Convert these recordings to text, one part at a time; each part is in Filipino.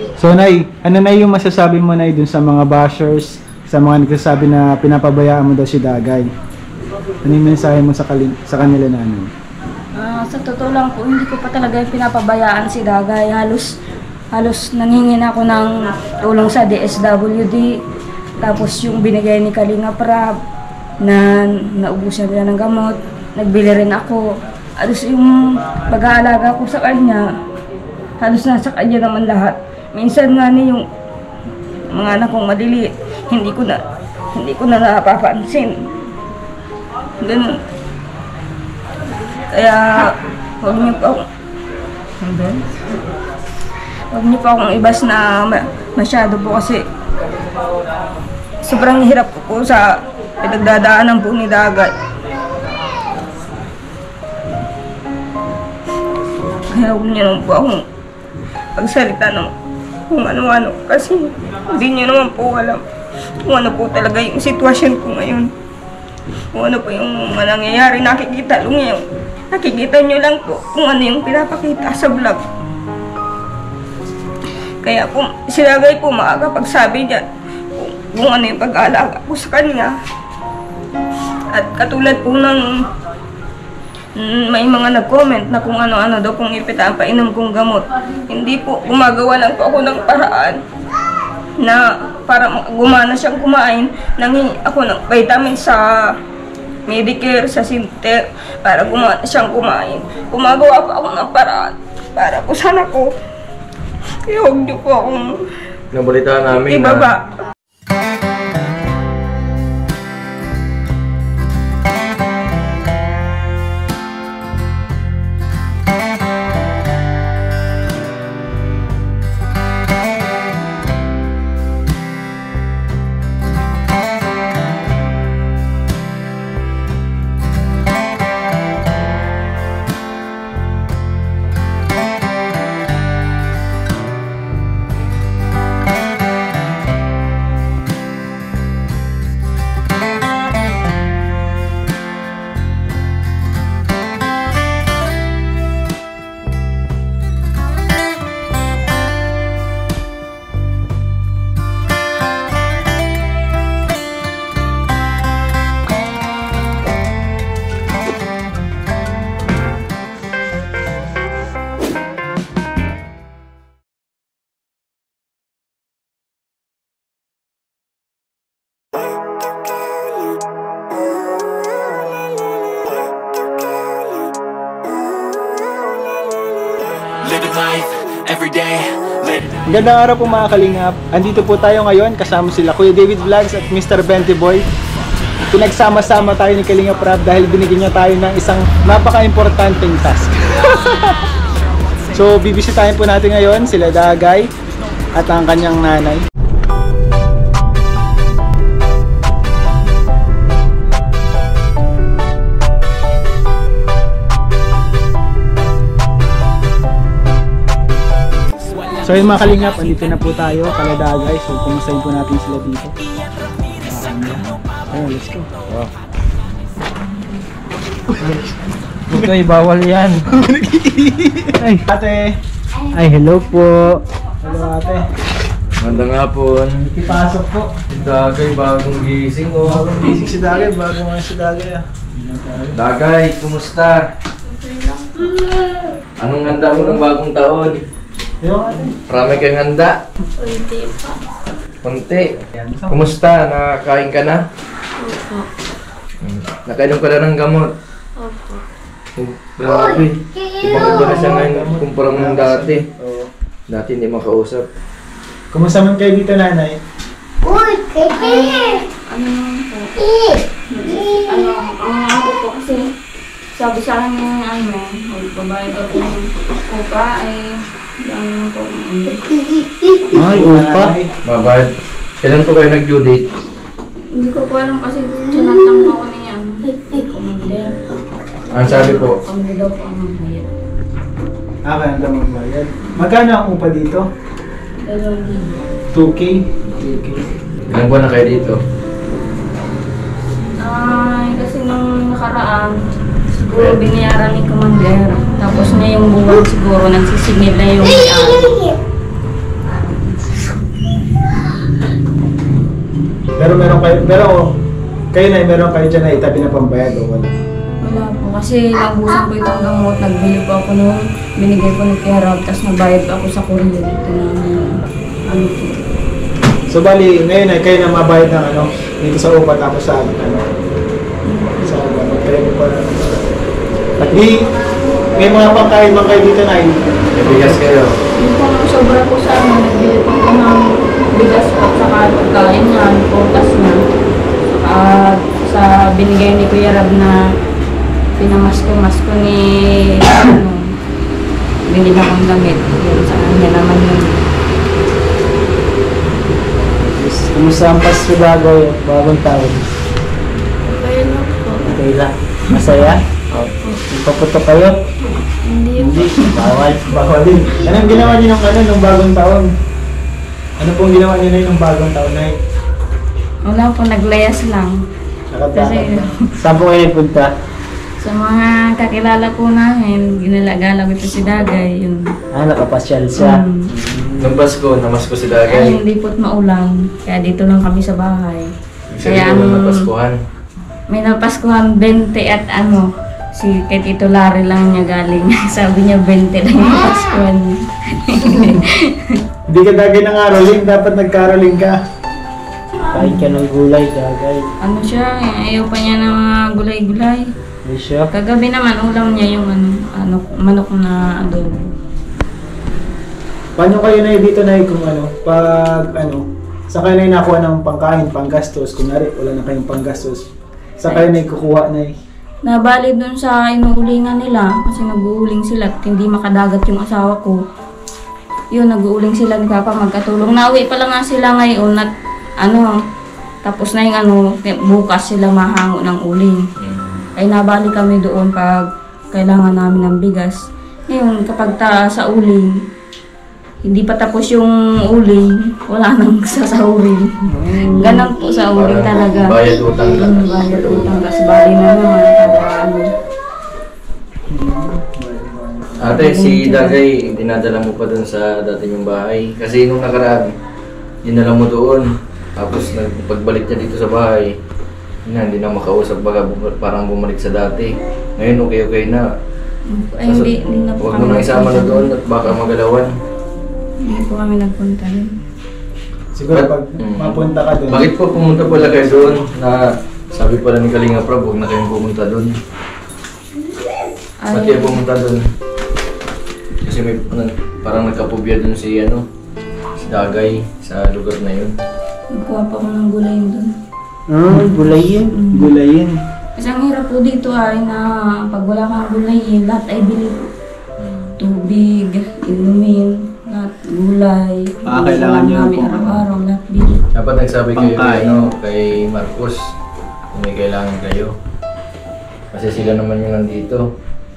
So Nay, ano na yung masasabi mo Nay dun sa mga bashers, sa mga nagsasabi na pinapabayaan mo daw si Dagay? Ano yung mensahe mo sa kanila na ano? Sa totoo lang po, hindi ko pa talaga pinapabayaan si Dagay. Halos nangingin ako ng tulong sa DSWD. Tapos yung binigay ni Kalinga Prab na naubusan nila ng gamot, nagbili rin ako. Halos yung pag-aalaga ko sa kanya, halos nasa kanya naman lahat. Minsan nga ni yung mga anak kong maliliit, hindi ko na napapansin. Ganun. Kaya huwag niyo po akong ibas na masyado po kasi sobrang hirap po sa pinagdadaanan po ni Dagay. Kaya huwag niyo naman po akong pagsalita ng kung ano-ano kasi hindi niyo naman po alam kung ano po talaga yung sitwasyon ko ngayon. Kung ano po yung nangyayari, nakikita nyo lang po kung ano yung pinapakita sa vlog. Kaya po, si Dagay po makakapagsabi niya kung ano yung pag-aalaga po sa kanya. At katulad po ng may mga nag-comment na kung ano-ano daw kung ipinapainom kong gamot. Hindi po, gumagawa lang po ako ng paraan na para gumana siyang kumain. Nanghingi ako ng vitamin sa Medicare, sa Sinter, para gumana siyang kumain. Gumagawa pa ako ng paraan para po sana ko. Kaya huwag niyo po akong nabalitaan namin ibaba. Magandang araw po mga kalingap. Andito po tayo ngayon kasama sila Kuya David Vlogs at Mr. Benty Boy. Pinagsama-sama tayo ni Kalinga Prab dahil binigyan niya tayo ng isang napaka-importanting task. So bibisitahin po natin ngayon sila Dagay at ang kanyang nanay. So yung mga kalingap, andito na po tayo kala Dagay. So kumustahin po natin sila dito. Ayun, let's go. Wow. Okay, bawal yan. Ay, ate. Ay, hello po. Hello ate. Magandang hapon. Ipasok po. Si Dagay, bagong gising oh. Bagong gising si Dagay, bagong nga si Dagay ah. Dagay, kumusta? Anong handa mo ng bagong taon? Yung ate. Marami kang handa? Kunti pa. Kunti. Kumusta? Nakakain ka na? Opo. Nakainom ka na ng gamot? Opo. Grabe. Ibang iba na siya ngayon kumpara mo ng dati. Dati hindi makausap. Kumusta man kayo dito nanay? Ano naman po? Ang ako po kasi sabi sa akin ng magbabayad ako ng upa Ay, upa. Babad. Kailan po kayo nag-due date? hindi ko po alam kasi sinatang ako niya. Commander. Ang sabi po? Kami daw po ang magbayad. Kaya na magbayad. Magkano ang upa dito? 2K? 2K. Ilang buwan na kayo dito? Kasi nung nakaraan, siguro binayaran ni Commander. Tapos ngayong buwan siguro nagsisingil na yung may-ari. Pero kayo na, meron kayo dyan na itabi na pambayad o wala? Wala po. Kasi naubusan ko itong gamot. Nagbili po ako noon. Binigay ko ni Kuya Rob. Tapos nagbayad pa ako sa kuryente. Ito na ano po. So bali, ngayon ay kayo na mabayad ng ano, dito sa upa tapos sa ano, sa ano, kayo pa na. At di, may mga pangkain man kayo dito na May bigas kayo. Yung kung sobra po sa amin, nagbili po ko ng bigas po. Saka pagkain yan, putas na. Saka sa binigay ni Kuya Rob na pinamasko-masko ni ano, binili akong damit. Yun sa kanya naman yun. Kumusta ang Pasko Bagay at bagong taon? Ayun lang po. Okay lang. Masaya? Opo. Ipaputok kayo? Hindi Hindi. Bawal. bawal din. Anong ginawa niyo nung ano, nung bagong taon? Ano pong ginawa niyo na nung bagong taon na Wala po, naglayas lang. nakatakas na? Saan po kayo nagpunta? Sa mga kakilala po namin, ginalagala ko ito si Dagay. Yun. Nakapasyal siya. Nung Pasko, namasko si Ay, Dagay. hindi po't maulan. Kaya dito lang kami sa bahay. Kaya Kaya ang ang napaskuhan. may napaskuhan 20 at ano, si kay Tito Larry lang niya galing. Sabi niya 20 lang yung napaskuhan niya. Hindi ka dagay ng caroling, dapat nag-caroling ka. Kain ka ng gulay, Dagay. Ano siya, ayaw pa niya ng mga gulay-gulay. Hindi siya. Kagabi naman, ulam niya yung ano, manok na adobo. Paano kayo na dito na kung ano, pag ano, saan kayo na nakuha ng pangkain, panggastos? Kunwari, wala na kayong panggastos. Saan kayo na kukuha na Nabali dun sa inuulingan nila kasi nag-uuling sila at hindi makadagat yung asawa ko. Yun, nag-uuling sila ni Papa magkatulong. Nauwi pa lang nga sila ngayon at ano, tapos na yung ano, bukas sila mahango ng uling. Ay nabali kami doon pag kailangan namin ng bigas. Ngayon, kapag sa uling, hindi pa tapos yung uling, wala nang sasahurin. Ganon po sa uling talaga. Bayad utang lang. Bayad utang, tas bali na naman. Ano. Ate, si Dagay, dinadala mo pa dun sa dati yung bahay. Kasi nung nakaraan, dinala mo doon. Tapos pagbalik niya dito sa bahay, hindi na makausap, baga parang bumalik sa dati. Ngayon okay na. Ay, hindi na po Huwag mo nang isama na doon at baka magalawan. Hindi po kami nagpunta rin. siguro pag mapunta ka doon. Bakit po pumunta pala kayo doon na sabi pala ni Kalinga Prab, huwag na kayong pumunta doon? Ba't kayo pumunta doon? Kasi may parang nagkapubya doon si Dagay sa lugar na yun. Nagkuha pa ako ng gulay doon. Gulay yun. Gulay yun. Kasi ang hirap po dito ay na pag wala kang gulay, lahat ay bili po. Tubig, inumin, lahat gulay. Kailangan nyo namin po. araw-araw, lahat bili. Dapat nagsabi kayo Pangkain. kay Marcos kung may kailangan kayo. Kasi sila naman yung nandito.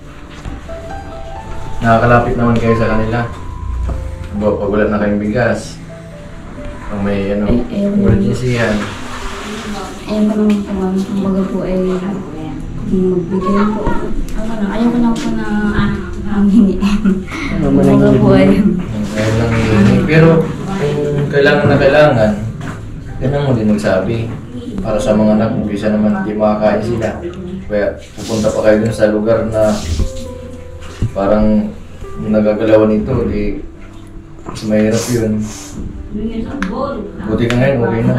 Nakakalapit naman kayo sa kanila. Pag wala na kayong bigas, pag may emergency yan. Ayun ko naman po, kumbaga po ay magbigay po. Ayaw ko lang po na manghingi. Kumbaga po ay Ayun lang yun. Pero kung kailangan na kailangan, ganun mo din magsabi. Para sa mga anak mo, bisa naman hindi makakain sila. Kaya pupunta pa kayo dun sa lugar na parang nagagalawan ito, di mas mahirap yun. Buti ka ngayon, okay na.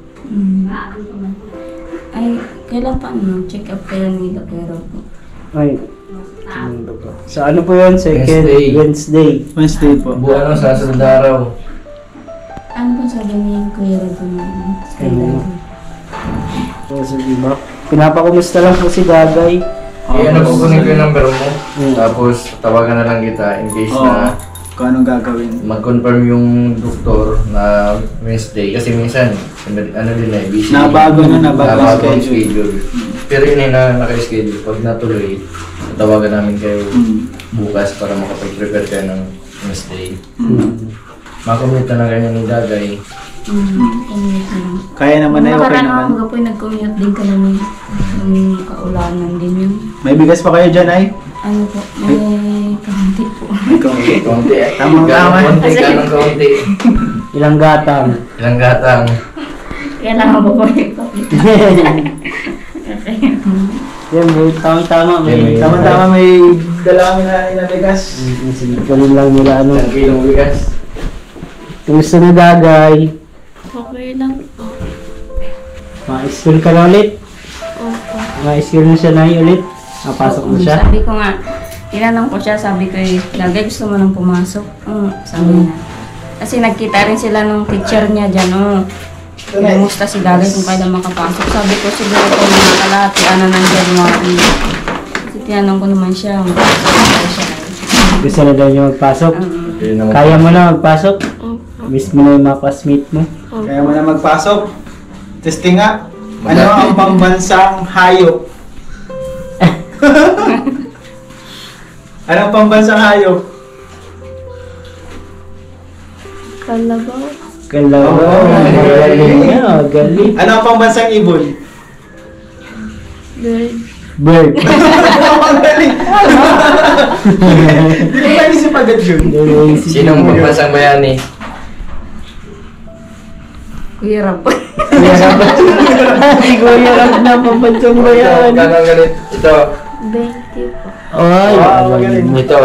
ay, kailan pa check up kayo ni Dr. po? Ay. Sa ano po yun? Wednesday. Wednesday. Wednesday po. Buwan sa sunod na araw. Ano po sabi ni Kuya Rob ng skydiving? So, sige ba? Pinapakumusta lang po si Dagay. Ano po kunin ko yung number mo, tapos tawagan na lang kita in case na Kung anong gagawin. mag-confirm yung doktor na Wednesday. Kasi minsan, ano din eh, busy. Nabago na, nabago ang ang schedule. Pero yun eh, naka-schedule. Pag natuloy, tawagan namin kayo bukas para makapag-prepare kayo ng Wednesday. Makomute na ganyan ni Dagay. Kaya naman na yun, okay Nakaraan naman. mga po nag-commute din kami. Kaulanan din yun. May bigas pa kayo dyan ay? Ano po, may kaunti po. Konti eh. Tamang Ganong tama. konti, ganong konti. Ilang gatang. Ilang gatang. Kailangan ko po yung Yan, may tama-tama. May Tama-tama may dala kami na inabigas. Ganun lang nila ano. Isang kilong bigas. Kumusta na Dagay? Okay lang po. Ma-school ka na ulit? Opo. Ma-school na siya na ulit? Napasok na siya? Sabi ko nga, tinanong ko siya, sabi ko Dagay, gusto mo nang pumasok? Sabi niya. Kasi nagkita rin sila nung teacher niya dyan, Kumusta si Dagay kung kailan makapasok? Sabi ko siguro kung nakakalati, ng January. Kasi tinanong ko naman siya, makapasok siya. Gusto na daw niya magpasok? Yun naman. Kaya mo na magpasok? Opo. Miss mo na yung mga classmate mo? Kaya mo na magpasok. Testing nga. Ano ang pambansang hayop? Ano ang pambansang hayop? Kalabaw. Kalabaw. Oh, Galing nga, galing. Ano ang pambansang ibon? Bird. Bird. Ang galing! Hindi ko naisip agad yun. Sinong pagmasang bayani? Kuya Rap. Si Kuya Rap na pampansang bayan. Ganang ganit. Ito. 20 po. Ay, Wow, magaling. Ito.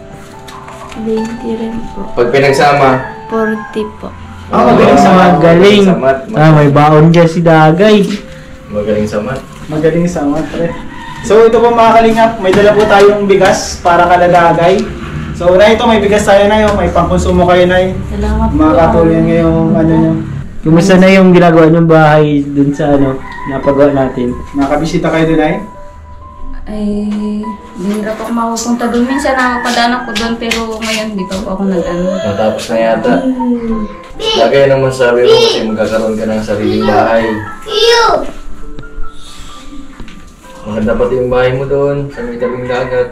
20 rin po. Pag pinagsama. 40 po. Magaling sa math. Galing. Sa math. May baon dyan si Dagay. Magaling sa math. Magaling sa math, pre. So ito po mga kalingap, may dala po tayong bigas para kala Dagay. So na ito, may bigas tayo na yun, may pangkonsumo kayo na yun. Salamat po. Makakatuloy ngayong ano nyo. Kumusta na yung ginagawa ng bahay dun sa napagawa natin? Nakabisita kayo dun ay? Ay, hirap ako mapupunta doon. Minsan nakapadaan ako doon, pero ngayon di pa po ako nag-ano. Natapos na yata. Lagay naman sabi mo kasi magkakaroon ka ng sariling bahay. Maganda pati yung bahay mo doon sa may tabing dagat.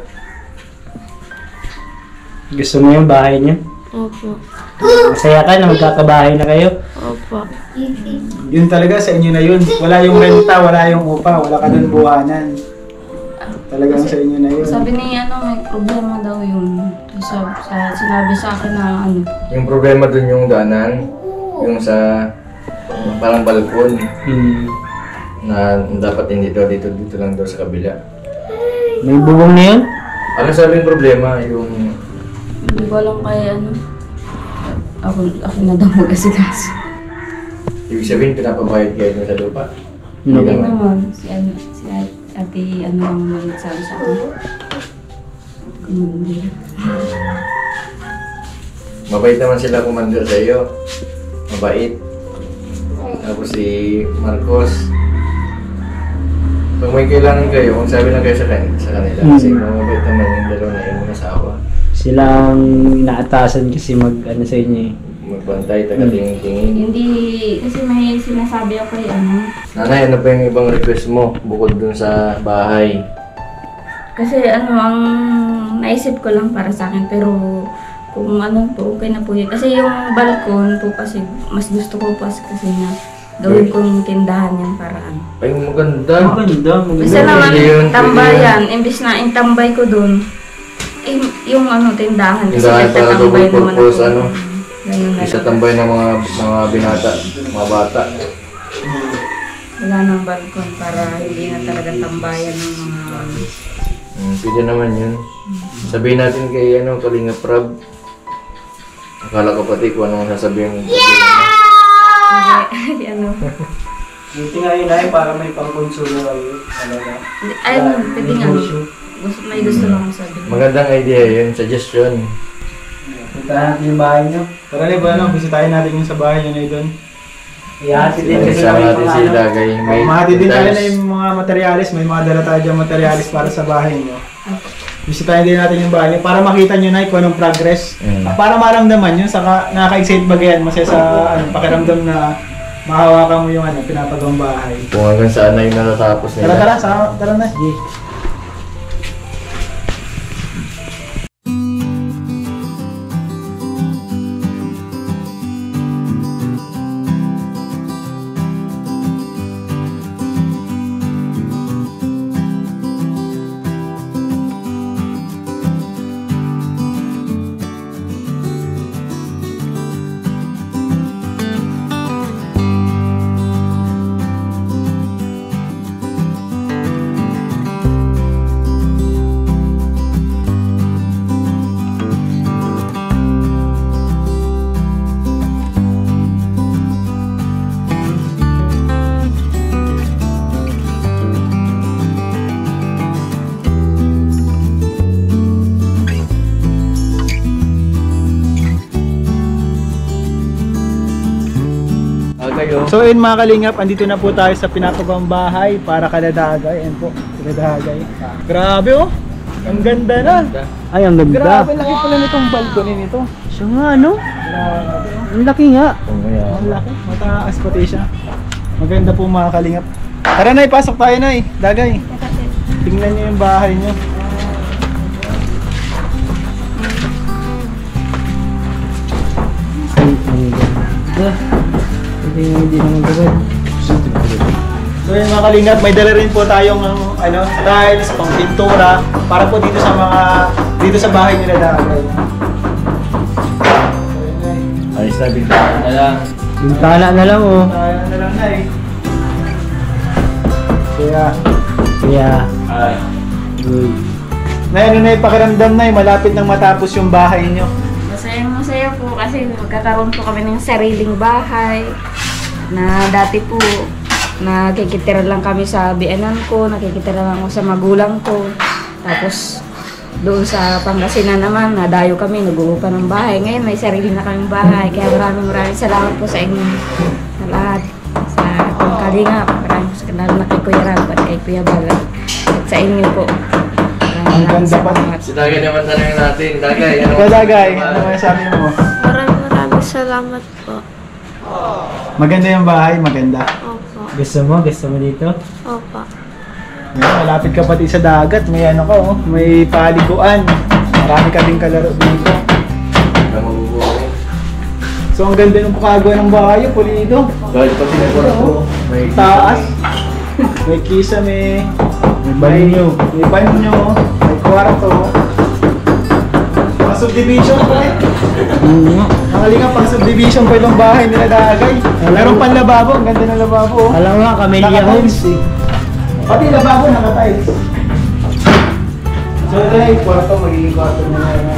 Gusto mo yung bahay niya? Opo. Masaya ka na magkakabahay na kayo? Opo. Yun talaga sa inyo na yun. Wala yung renta, wala yung upa, wala ka dun buwanan. Talagang sa inyo na yun. Sabi ni may problema daw yun. Sinabi sa akin na Yung problema doon yung daanan, yung sa parang balkon na dapat hindi daw dito lang daw sa kabila. May bubong na yun? Ano sabi yung problema? Yung hindi ko alam kaya ako na daw mag-asikaso. ibig sabihin pinapabayad kayo dun sa lupa. No. Hindi Hindi naman. naman, si ate lang naman nagsabi sa akin. Hindi. Mabait naman sila commander sa iyo. Mabait. Tapos si Marcos. Pag may kailangan kayo, kung sabi lang kayo sa kanila. Kasi mabait naman yung dalawa na yung asawa. Sila ang inaatasan kasi sa inyo eh. Magbantay, taga-tingin-tingin. Hindi, kasi may sinasabi ako kay Nanay, ano pa yung ibang request mo bukod dun sa bahay? Kasi ang naisip ko lang para sa akin, pero kung po, okay na po yun. Kasi yung balkon po kasi, mas gusto ko po kasi na gawin ko yung tindahan yan para Ay, maganda. Maganda, Kasi maganda. naman, Pwede yun, tambayan, imbis na intambay ko dun, yung tindahan. Kasi Tindahan para nagtatambay double naman purpose, ako. Ganun na Isa lang. tambay ng mga binata, mga bata. Wala nang balkon para hindi na talaga tambayan ng mga... Pwede naman yun. Sabihin natin kay Kalinga Prab. Akala ko pati kung anong sasabihin. Hindi, Buti nga yun ay para may pangkonsumo kayo. Talaga. Ay, pwede nga. May gusto lang akong sabihin. Magandang idea yun, suggestion. Puntahan natin yung bahay nyo. Tara na, bisitahin natin yung sa bahay nyo na yun. Ihati din kasi Isama kami natin si Dagay. Mahati din tayo na yung mga materialis, may mga dala tayo dyan materialis para sa bahay nyo. Bisitahin din natin yung bahay nyo para makita nyo na kung anong progress. Para maramdaman nyo, saka nakaka-excite bagayan, masaya sa pakiramdam na mahawakan mo yung pinapagawang bahay. Kung hanggang saan na yung natatapos nila. Tara na. kayo. So yun mga kalingap, andito na po tayo sa pinapagawang bahay para kala Dagay. Ayan po, kala Dagay. Grabe oh, ang ganda na. Ay, ang ganda. Grabe, laki pala nitong balcony nito. Siya nga, ano? Grabe oh. Ang laki nga. Ang laki, mataas pati siya. Maganda po mga kalingap. Tara na, pasok tayo na Dagay. Tingnan niyo yung bahay niyo. Ay, ang ganda. Hindi naman gagawin. So yun mga kalingap, may dala rin po tayong tiles, pang pintura para po dito sa bahay nila Dagay. Ayos na, biglaan na lang. Bintana na lang, oh. Ano lang na Kaya, Ay. uy. ano na pakiramdam na malapit nang matapos yung bahay nyo. Masaya po kasi magkakaroon po kami ng sariling bahay na dati po nakikitira lang kami sa bianan ko, nakikitira lang ako sa magulang ko. Tapos doon sa Pangasinan naman, nadayo kami, nag-uupa ng bahay. Ngayon may sarili na kaming bahay. Kaya maraming salamat po sa inyo sa lahat. Sa itong Kalingap. Maraming lalo na kay Kuya Rab at kay Kuya Balat. At sa inyo po. Ang ganda pa. Si Dagay naman tanongin natin. Dagay, ano? Ikaw Dagay, ano masasabi mo? Maraming salamat po. Maganda yung bahay, maganda. Opo. Gusto mo dito? Opo. Ngayon, malapit ka pati sa dagat, may may paliguan. Marami ka ding kalaro dito. Hindi ka mabubuhay. So ang ganda ng pakagawa ng bahay, pulido. Dahil pati na ko, may Taas. May kisame. May banyo. May banyo. May kwarto. Pang subdivision pa Ang halika, pang subdivision pa itong bahay nila Dagay. Meron pang lababo, ang ganda ng lababo. Alam nga, Camellia Naka-tiles Homes. Pati lababo naka-tiles. So ito na yung kwarto, magiging kwarto nila ngayon.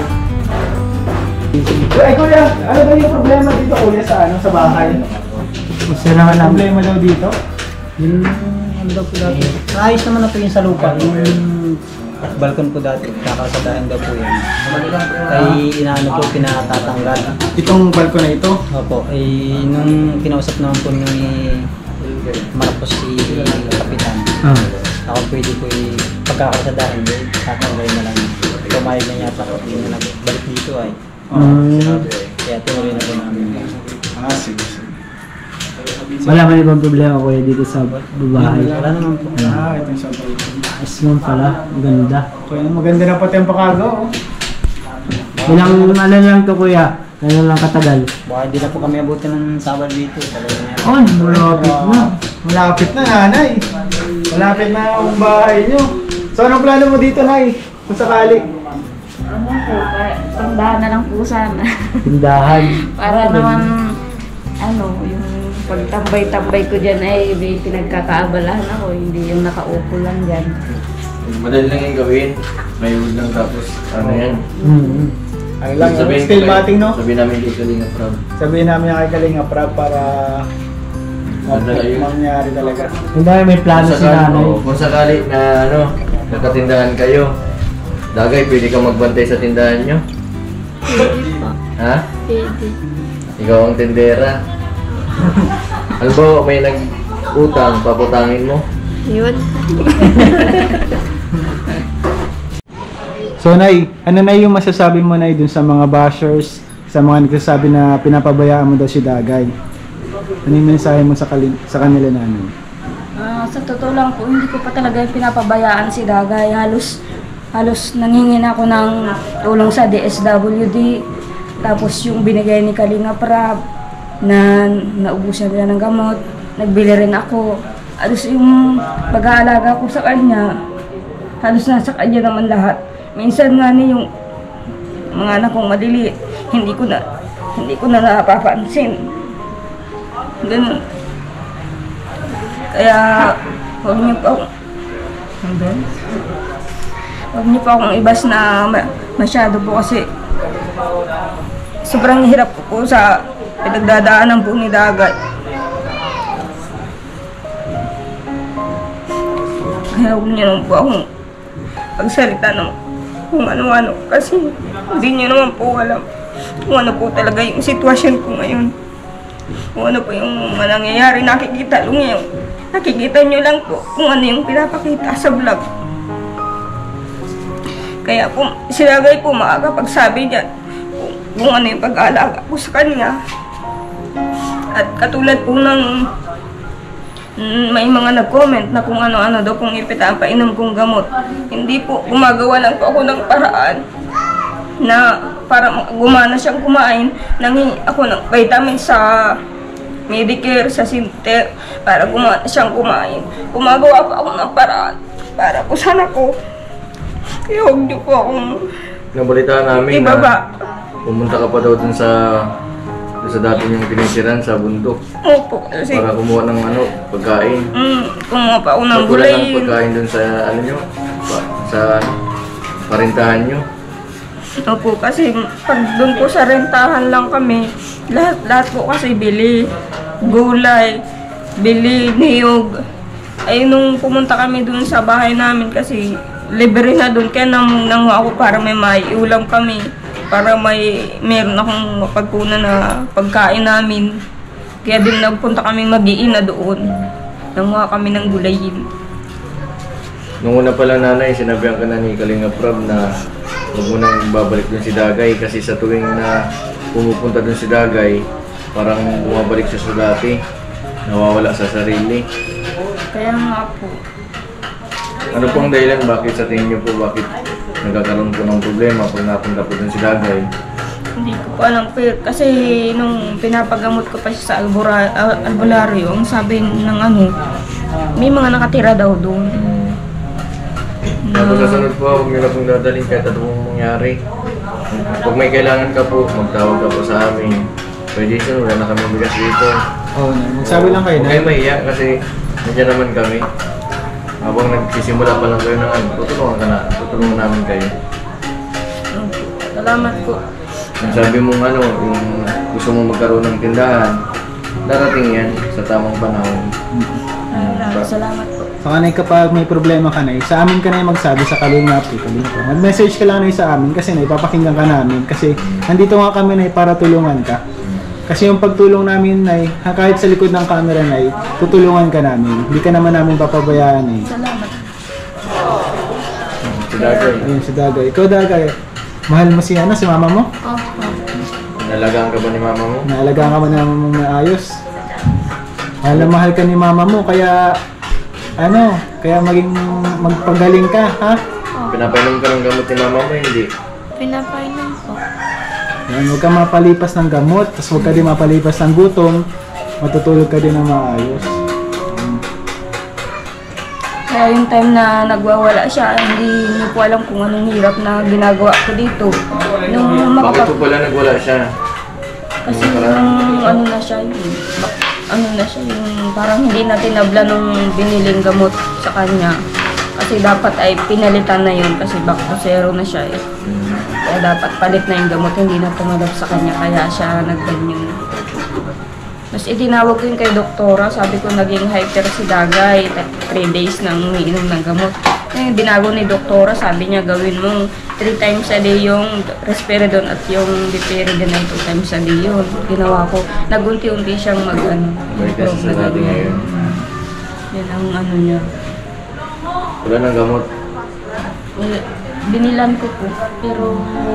Ay kuya, ano ba yung problema dito kuya sa bahay? Gusto naman namin. Problema daw dito? Yung ano daw po dati. Ayos naman na po yung sa lupa. Yung balkon po dati. Kakasadahan daw po yan. Ay inaano po, pinatatanggal. Itong balko na ito? Opo. Ay nung kinausap naman po ni Marcos si Kapitan. Ako pwede po pagkakasadahan din. Tatanggalin na lang. Pumayag na yata po. Hindi na nagbalik dito ay. Kaya tuloy na po namin. Sige. Wala man ibang problema ko dito sa bahay. Wala naman po. Ito yung sa balko. Ayos naman pala. Ang ganda. Kuya, maganda na pati ang pakagawa. Ilang ano lang to kuya? Ano lang katagal? Baka hindi na po kami abutin ng sabal dito. Oh, malapit na. Malapit na nanay. Malapit na ang bahay nyo. So anong plano mo dito nay? Kung sakali? Ano po, tandahan na lang po sana. Tindahan. Para naman, yung pagtambay-tambay ko dyan ay may pinagkakaabalahan ako, hindi yung nakaupo lang dyan. Madali lang yung gawin. May wood lang tapos ano yan. Ano lang, still mating no? Sabihin namin kay Kalinga Prab. Sabihin namin kay Kalinga Prab para Madali yun. mangyari talaga. Hindi may plano si nanay. Kung sakali na nagkatindahan kayo, Dagay, pwede ka magbantay sa tindahan nyo? Pwede po. Ha? Pwede. Ikaw ang tendera. Halimbawa, may nag-utang, paputangin mo. Yun. So Nay, ano na yung masasabi mo Nay dun sa mga bashers, sa mga nagsasabi na pinapabayaan mo daw si Dagay? Ano yung mensahe mo sa kanila nanay? Sa totoo lang po, hindi ko pa talaga pinapabayaan si Dagay. Halos nangingin ako ng tulong sa DSWD. Tapos yung binigay ni Kalinga Prab na naubusan nila ng gamot, nagbili rin ako. Halos yung pag-aalaga ko sa kanya, halos nasa kanya naman lahat. Minsan nga yung mga anak kong maliliit, hindi ko na napapansin. Ganun. Kaya huwag niyo pa akong ibas na masyado po kasi sobrang hirap po sa pinagdadaanan po ni Dagay. Kaya huwag niyo naman po akong pagsalita ng kung ano-ano kasi hindi niyo naman po alam kung ano po talaga yung sitwasyon ko ngayon. kung ano po yung mga nangyayari, nakikita nyo lang po kung ano yung pinapakita sa vlog. Kaya po, si Dagay po maaga pagsabi niya kung ano yung pag-aalaga po sa kanya. At katulad po ng may mga nag-comment na kung ano-ano daw kung ipinapainom kong gamot. Hindi po, gumagawa lang po ako ng paraan na para gumana siyang kumain. Nanghingi ako ng vitamin sa Medicare, sa Sinter, para gumana siyang kumain. Gumagawa pa ako ng paraan para po sana ko. Kaya huwag niyo po akong Nabalitaan namin ibaba. na pumunta ka pa daw dun sa dati niyong pinisiran sa bundok Opo, kasi para kumuha ng pagkain. kumuha pa ako ng Pagkulang gulay. ng pagkain dun sa sa parintahan nyo. Opo, kasi pag doon po sa rentahan lang kami, lahat po kasi bili, gulay, bili, niyog. Ay nung pumunta kami doon sa bahay namin kasi libre na doon, kaya nanguha ako para may maiulam kami. Para meron akong mapagkunan na pagkain namin. Kaya din nagpunta kami mag-iina doon. Nanguha kami ng gulayin. Nung una pala nanay, sinabihan ka na ni Kalinga Prab na huwag mo nang babalik dun si Dagay kasi sa tuwing na pumupunta dun si Dagay, parang bumabalik siya sa dati, nawawala sa sarili. Kaya nga po. Ano pong dahilan bakit sa tingin niyo po bakit nagkakaroon po ng problema pag napunta po dun si Dagay? Hindi ko pa alam kasi nung pinapagamot ko pa siya sa albularyo, ang sabi ng may mga nakatira daw doon. Tapos sa sunod po, huwag niyo na pong dadalhin kahit anong mangyari. Pag may kailangan ka po, magtawag ka po sa amin. Pwede siya, wala na kami bigas dito. Oo, magsabi lang kayo Huwag na. kayo mahiya kasi nandiyan naman kami. Habang nagsisimula pa lang kayo ng tutulungan namin kayo. Salamat po. Kung sabi mong yung gusto mong magkaroon ng tindahan, darating yan sa tamang panahon. Salamat po. So kanay kapag may problema ka na, sa amin ka na magsabi sa Kalingap. Mag-message ka lang na sa amin kasi ipapakinggan ka namin. Kasi nandito nga kami na para tulungan ka. Kasi yung pagtulong namin na kahit sa likod ng camera na tutulungan ka namin. Hindi ka naman namin papabayaan Salamat. Si Dagay, Ayun si Dagay. Ikaw Dagay, mahal mo si mama mo? Opo. nalagaan ka ba ni mama mo? Naalagaan ka ba ni mama mo maayos? Mahal na mahal ka ni mama mo, kaya kaya magpagaling ka, ha? Pinapainom ka ng gamot ni mama mo, hindi? Pinapainom po. Yan, huwag ka mapalipas ng gamot, tapos huwag ka din mapalipas ng gutom, matutulog ka din ng maayos. Kaya yung time na nagwawala siya, hindi niyo po alam kung anong hirap na ginagawa ko dito. Nung Bakit po pala nagwala siya? Kasi yung na siya, yung parang hindi na tinabla nung biniling gamot sa kanya. Kasi dapat ay pinalitan na yun kasi back to zero na siya eh. Kaya dapat palit na yung gamot, hindi na tumalab sa kanya, kaya siya nagganyan. Mas itinawag ko yun kay doktora, sabi ko naging hyper si Dagay, 3 days nang umiinom ng gamot. Yung binago ni doktora, sabi niya gawin mo 3 times a day yung risperidone at yung dipyridine 2 times a day yun. Ginawa ko, nagunti-unti siyang Balik na sa dati ngayon. Yan ang niya. Wala ng gamot. Binilan ko po, pero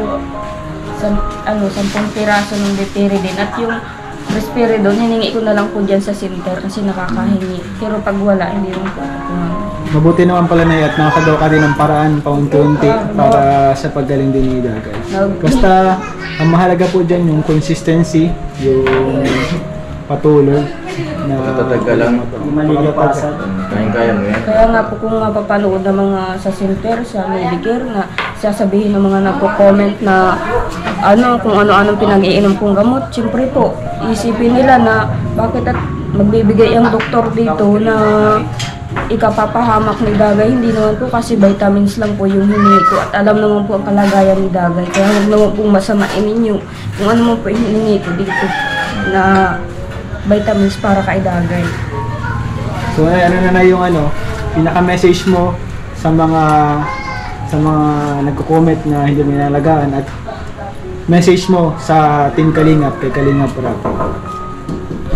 10 piraso ng dipyridine at yung risperidone, hiningi ko na lang po dyan sa center kasi nakakahingi. Pero pag wala, hindi rin po ako. Mabuti naman pala na at nakakagawa ka din ng paraan paunti-unti para sa paggaling din ni Dagay. Basta, ang mahalaga po dyan yung consistency, yung patuloy na Matatag ka lang. Matatag. Kaya mo yan. Kaya nga po kung mapapanood ng mga sa center, sa Medicare, na sasabihin ng mga nagko-comment na kung ano-anong pinag-iinom kong gamot, siyempre po, isipin nila na bakit at magbibigay ang doktor dito na ikapapahamak ni Dagay. Hindi naman po kasi vitamins lang po yung hiningi ko at alam naman po ang kalagayan ni Dagay. Kaya huwag naman po masamain ninyo kung ano man po yung hiningi ko dito na vitamins para kay Dagay. So na yung pinaka-message mo sa mga nagko-comment na hindi mo inalagaan at message mo sa Team Kalingap kay Kalingap Rap.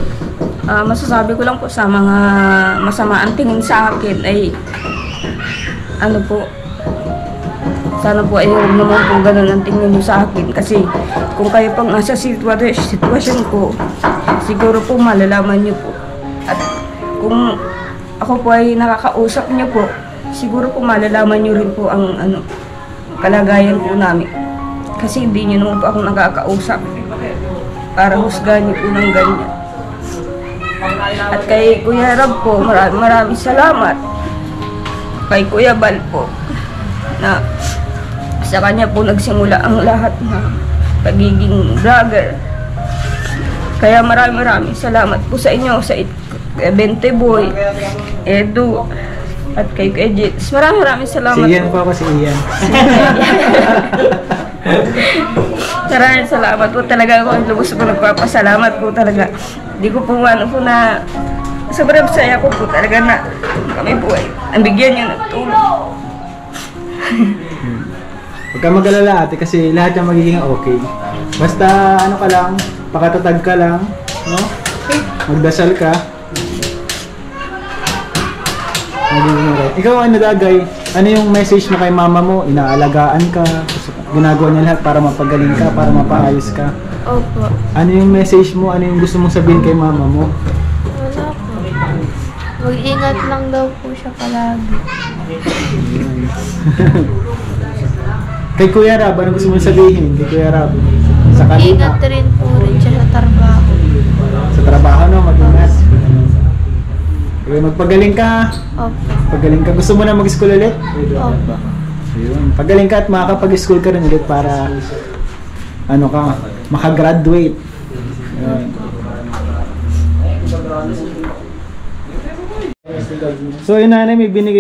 Masasabi ko lang po sa mga masama ang tingin sa akin ay ano po, sana po ay huwag naman po ganun ang tingin nyo sa akin kasi kung kayo pang nasa sitwasyon ko, siguro po malalaman nyo po. At kung ako po ay nakakausap nyo po, siguro po malalaman nyo rin po ang kalagayan po namin. Kasi hindi nyo naman po ako nakakausap para husgahan nyo po ng ganyan. At kay Kuya Rab po, maraming salamat. Kay Kuya Bal po, na sa kanya po nagsimula ang lahat na pagiging vlogger. Kaya maraming salamat po sa inyo, sa kay Bente Boy, Edu, at kay Kuya Jits. Maraming salamat. Si Ian po ako, si Ian. Maraming salamat po talaga ako. Lubos ko nagpapasalamat po talaga. Hindi ko po na sobrang saya ko po talaga na kami po ay nabigyan niyo ng tulong. Huwag ka mag-alala ate kasi lahat yung magiging okay. Basta ano ka lang, pakatatag ka lang, no? Magdasal ka. Magiging okay. Ikaw ano Dagay? Ano yung message mo kay mama mo? Inaalagaan ka? Ginagawa niya lahat para mapagaling ka, para mapaayos ka? Opo. Ano yung message mo? Ano yung gusto mong sabihin kay mama mo? Wala po. Mag-ingat lang daw po siya palagi. Kay Kuya Rab, ano gusto mong sabihin? Kay Kuya Rab? Sa Ingat kanila? rin po rin siya sa trabaho. Sa trabaho, no? Mag-ingat. Okay, magpagaling ka. Opo. Pagaling ka. Gusto mo na mag-school ulit? Opo. Ayun. Pagaling ka at makakapag-school ka rin ulit para ano ka, makagraduate. Ayun. So ayun nanay,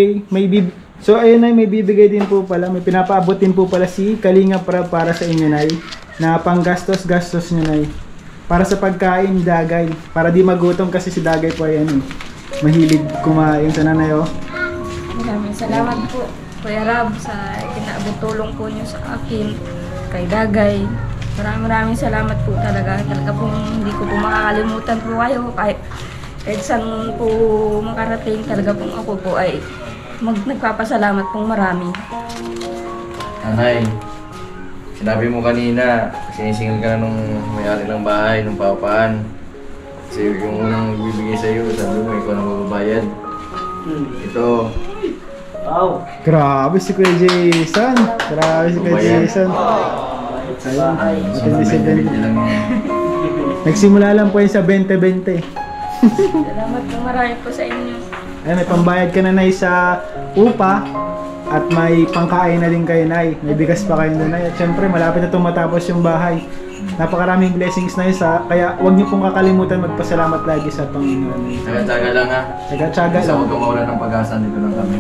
may bibigay din po pala, may pinapaabot din po pala si Kalinga para sa inyo nay, na panggastos-gastos nyo nay. Para sa pagkain Dagay, para di magutom kasi si Dagay po ay mahilig kumain sa nanay oh. Maraming salamat po Kuya Rab sa kinaabot tulong po niyo sa akin, kay Dagay. Maraming salamat po talaga. Talaga pong hindi ko po makakalimutan po kayo. Kahit saan po makarating, talaga pong ako po ay nagpapasalamat pong marami. Nanay, sinabi mo kanina, sinisingil ka na nung may-ari ng bahay, nung papaan. Kasi yung unang bibigay sa'yo, sabi mo, ikaw na mababayad. Ito, Grabe si Kuya Jason. Grabe si Kuya Jason. Matindi si Ben. lang yan. Nagsimula lang po yun sa 20-20. Salamat po marami po sa inyo. Ay, may pambayad ka na nay sa upa at may pangkain na din kayo nay. May bigas pa kayo na nay. At syempre malapit na itong matapos yung bahay. Napakaraming blessings na yun kaya huwag niyo pong kakalimutan magpasalamat lagi sa Panginoon. Tsaga-tsaga lang ha. Tsaga-tsaga Isa lang. huwag kang mawalan ng pag-asa, dito lang kami.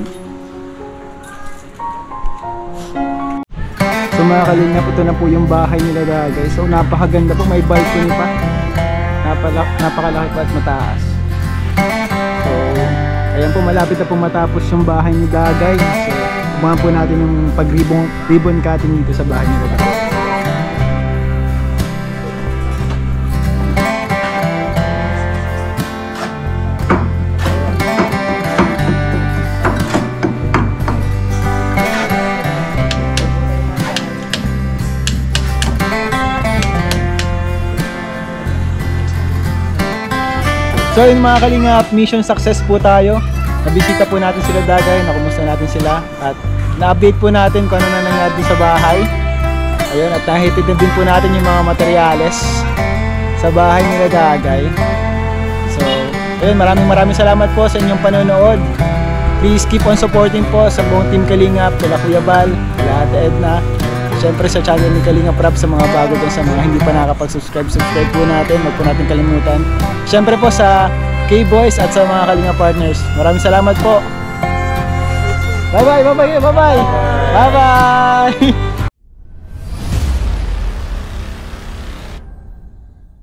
So mga kalingap, ito na po yung bahay nila Dagay. So napakaganda po, may balcony pa. Napakalaki pa at mataas. So ayan po, malapit na po matapos yung bahay ni Dagay. So abangan po natin yung pag-ribbon cutting dito sa bahay nila Dagay. So yun mga kalingap, mission success po tayo. Nabisita po natin sila Dagay, nakumusta natin sila at na-update po natin kung ano na nangyari sa bahay. Ayun, at nahitid na din po natin yung mga materyales sa bahay nila Dagay. So, ayun, maraming salamat po sa inyong panonood. Please keep on supporting po sa buong team Kalingap, kila Kuya Bal, kila Ate Edna. Siyempre sa channel ni Kalingap Rab, sa mga bago dyan, sa mga hindi pa nakakapag-subscribe po natin, huwag po natin kalimutan. Siyempre po sa K-Boys at sa mga Kalingap partners. Maraming salamat po. Bye-bye.